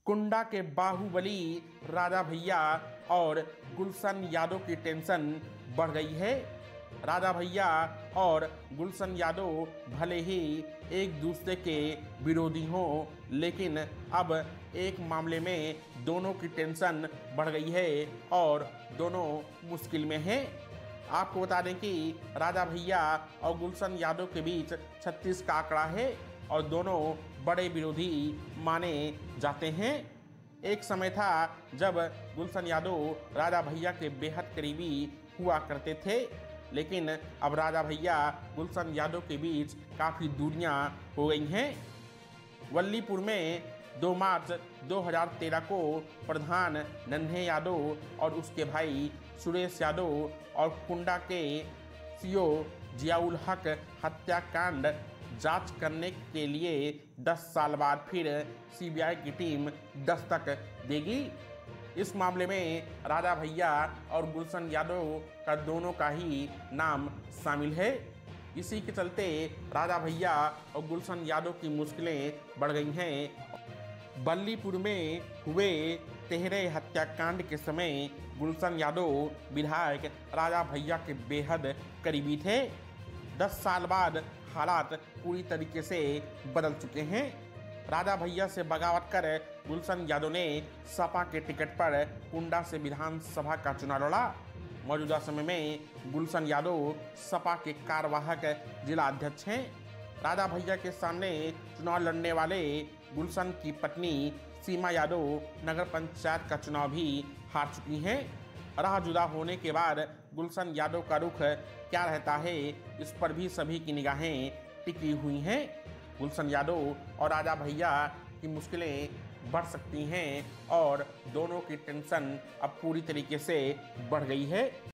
कुंडा के बाहुबली राजा भैया और गुलशन यादव की टेंशन बढ़ गई है। राजा भैया और गुलशन यादव भले ही एक दूसरे के विरोधी हों, लेकिन अब एक मामले में दोनों की टेंशन बढ़ गई है और दोनों मुश्किल में हैं। आपको बता दें कि राजा भैया और गुलशन यादव के बीच 36 का आंकड़ा है और दोनों बड़े विरोधी माने जाते हैं। एक समय था जब गुलशन यादव राजा भैया के बेहद करीबी हुआ करते थे, लेकिन अब राजा भैया गुलशन यादव के बीच काफ़ी दूरियां हो गई हैं। वल्लीपुर में 2 मार्च 2013 को प्रधान नन्हे यादव और उसके भाई सुरेश यादव और कुंडा के सीओ जियाउल हक हत्याकांड जांच करने के लिए 10 साल बाद फिर सीबीआई की टीम दस्तक देगी। इस मामले में राजा भैया और गुलशन यादव का दोनों का ही नाम शामिल है। इसी के चलते राजा भैया और गुलशन यादव की मुश्किलें बढ़ गई हैं। बल्लीपुर में हुए तेहरे हत्याकांड के समय गुलशन यादव विधायक राजा भैया के बेहद करीबी थे। 10 साल बाद हालात पूरी तरीके से बदल चुके हैं। राजा भैया से बगावत कर गुलशन यादव ने सपा के टिकट पर कुंडा से विधानसभा का चुनाव लड़ा। मौजूदा समय में गुलशन यादव सपा के कार्यवाहक जिला अध्यक्ष हैं। राजा भैया के सामने चुनाव लड़ने वाले गुलशन की पत्नी सीमा यादव नगर पंचायत का चुनाव भी हार चुकी हैं। राह जुदा होने के बाद गुलशन यादव का रुख क्या रहता है, इस पर भी सभी की निगाहें टिकी हुई हैं। गुलशन यादव और राजा भैया की मुश्किलें बढ़ सकती हैं और दोनों की टेंशन अब पूरी तरीके से बढ़ गई है।